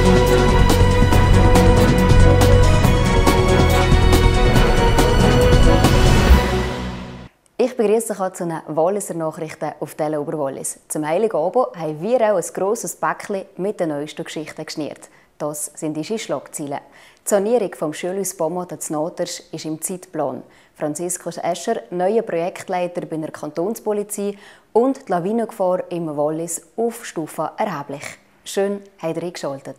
Ich begrüße euch zu den Walliser Nachrichten auf Tele Oberwallis. Zum Heiligabend haben wir auch ein grosses Päckchen mit den neuesten Geschichten geschnürt. Das sind unsere Schlagzeilen. Die Sanierung vom Schulhaus Beaumont zu Notersch ist im Zeitplan. Franziskus Escher, neuer Projektleiter bei der Kantonspolizei, und die Lawinengefahr im Wallis auf Stufe erheblich. Schön, habt ihr eingeschaltet.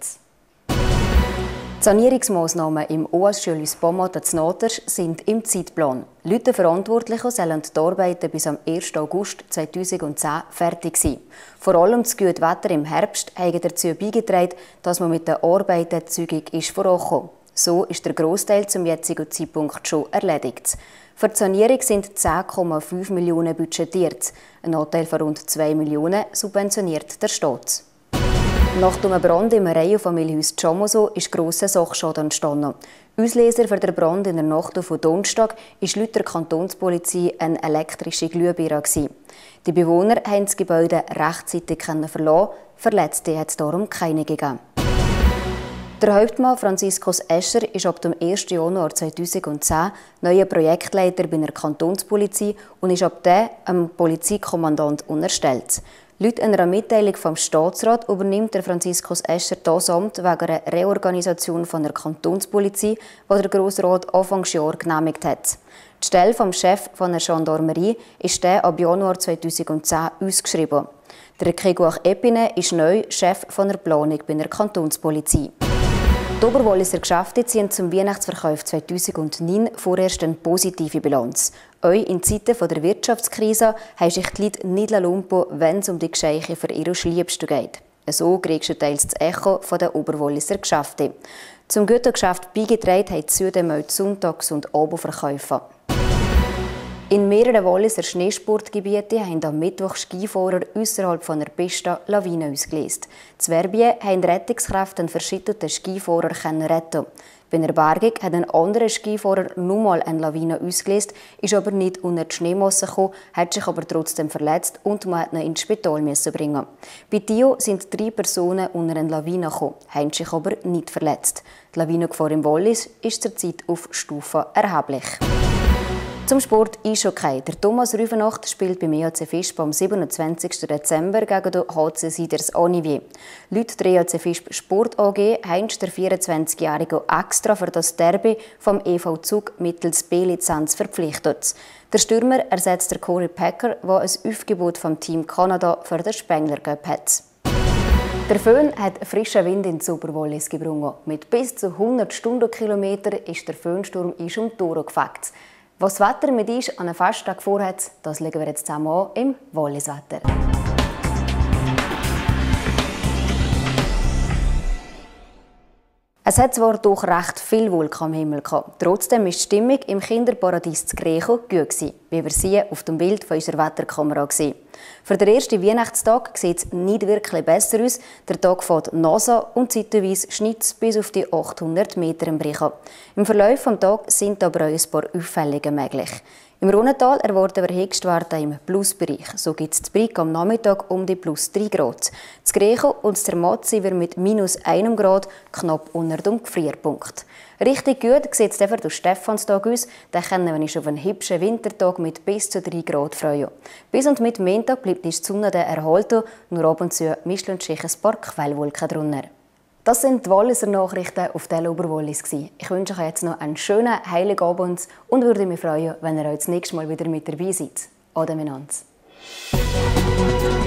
Die Sanierungsmaßnahmen im OAS-Schulhaus Beaumont zu Notersch sind im Zeitplan. Leute Verantwortliche sollen die Arbeiten bis am 1. August 2010 fertig sein. Vor allem das gute Wetter im Herbst hat dazu beigetragen, dass man mit den Arbeiten zügig vorangekommen ist. So ist der Grossteil zum jetzigen Zeitpunkt schon erledigt. Für die Sanierung sind 10,5 Millionen budgetiert. Ein Anteil von rund 2 Millionen subventioniert der Staat. Nach dem Brand im Reihenfamilienhaus Chamoso ist grosser Sachschaden entstanden. Auslöser für den Brand in der Nacht auf Donnerstag war laut der Kantonspolizei eine elektrische Glühbirne. Die Bewohner haben das Gebäude rechtzeitig verlassen, Verletzte hat es darum keine gegeben. Der Hauptmann Franziskus Escher ist ab dem 1. Januar 2010 neuer Projektleiter bei der Kantonspolizei und ist ab dann dem Polizeikommandant unterstellt. Laut einer Mitteilung vom Staatsrat übernimmt der Franziskus Escher das Amt wegen einer Reorganisation von der Kantonspolizei, die der Grossrat Anfangsjahr genehmigt hat. Die Stelle vom Chef von der Gendarmerie ist der ab Januar 2010 ausgeschrieben. Der Keguach Epine ist neu Chef von der Planung bei der Kantonspolizei. Die Oberwalliser Geschäfte ziehen zum Weihnachtsverkauf 2009 vorerst eine positive Bilanz. Auch in Zeiten der Wirtschaftskrise haben sich die Leute nicht lumpen, wenn es um die Geschenke für ihre Liebsten geht. So kriegst teils das Echo der Oberwalliser Geschäfte. Zum Gütergeschäft beigetragen haben zudem auch die Sonntags- und Abendverkäufe. In mehreren Walliser Schneesportgebieten haben am Mittwoch Skifahrer außerhalb der Piste Lawinen ausgelöst. In Werbien haben Rettungskräfte einen verschütteten Skifahrer retten. Bei der Bergung hat ein anderer Skifahrer nochmal eine Lawine ausgelöst, ist aber nicht unter die Schneemasse gekommen, hat sich aber trotzdem verletzt und man musste ihn ins Spital bringen. Bei Tio sind 3 Personen unter eine Lawine gekommen, haben sich aber nicht verletzt. Die Lawinengefahr im Wallis ist zurzeit auf Stufe erheblich. Zum Sport Eishockey. Der Thomas Rüfenacht spielt beim EHC Visp am 27. Dezember gegen den HC Siders Anivier. Laut der EHC Visp Sport AG hat der 24-Jährige extra für das Derby vom EV Zug mittels B-Lizenz verpflichtet. Der Stürmer ersetzt der Corey Packer, der ein Aufgebot vom Team Kanada für den Spengler Cup hat. Der Föhn hat frischen Wind ins Oberwallis gebracht. Mit bis zu 100 Stundenkilometern ist der Föhnsturm um die Tore gefegt. Was das Wetter mit uns an einem Festtag vorhat, das legen wir jetzt zusammen an im Walliswetter. Es hat zwar doch recht viel Wolken am Himmel gehabt. Trotzdem war die Stimmung im Kinderparadies zu Grecho gut, wie wir sie auf dem Bild von unserer Wetterkamera sehen. Für den ersten Weihnachtstag sieht es nicht wirklich besser aus. Der Tag fährt NASA und zeitweise schneit es bis auf die 800 Meter im Brich. Im Verlauf des Tages sind aber auch ein paar Auffällige möglich. Im Rhonental erwarten wir Höchstwerte im Plusbereich. So gibt es Brig am Nachmittag um die plus 3 Grad. Das Grecho und das Zermatt sind wir mit minus 1 Grad knapp unter dem Gefrierpunkt. Richtig gut sieht es für den Stephanstag aus. Da können wir uns auf einen hübschen Wintertag mit bis zu 3 Grad freuen. Bis und mit Montag bleibt die Sonne erhalten, nur ab und zu mischen sich ein paar Quellwolken drunter. Das sind die Walliser Nachrichten auf Tele Oberwallis. Ich wünsche euch jetzt noch einen schönen Heiligabend und würde mich freuen, wenn ihr auch das nächste Mal wieder mit dabei seid. Ade miteinander.